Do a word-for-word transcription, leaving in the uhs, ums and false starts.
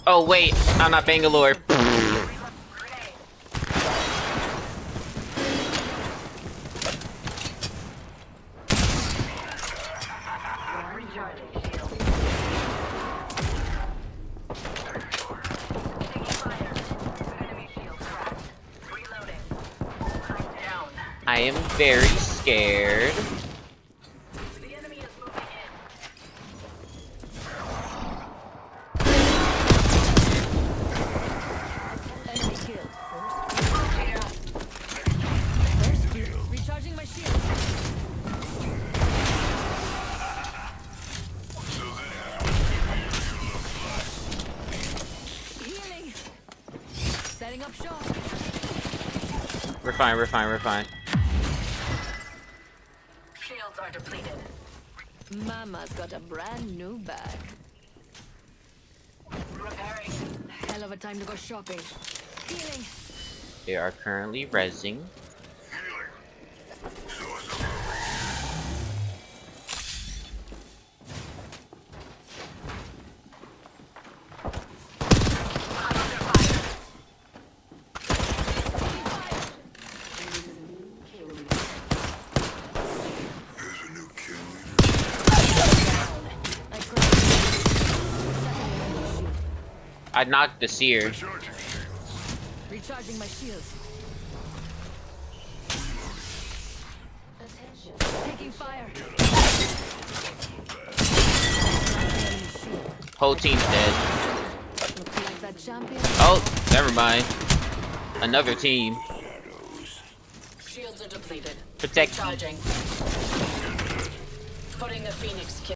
Oh wait, I'm not Bangalore. I am very scared. The enemy is moving in. Enemy killed. First kill. Recharging my shield. Healing. Setting up shop. We're fine, we're fine, we're fine. Shields are depleted. Mama's got a brand new bag. Repairing. Hell of a time to go shopping. Healing. They are currently rezzing. I knocked the seer. Recharging my shields. Attention. Taking fire. Whole team's dead. Looks like that champion. Oh, never mind. Another team. Shields are depleted. Protect. Recharging. Putting a phoenix kit.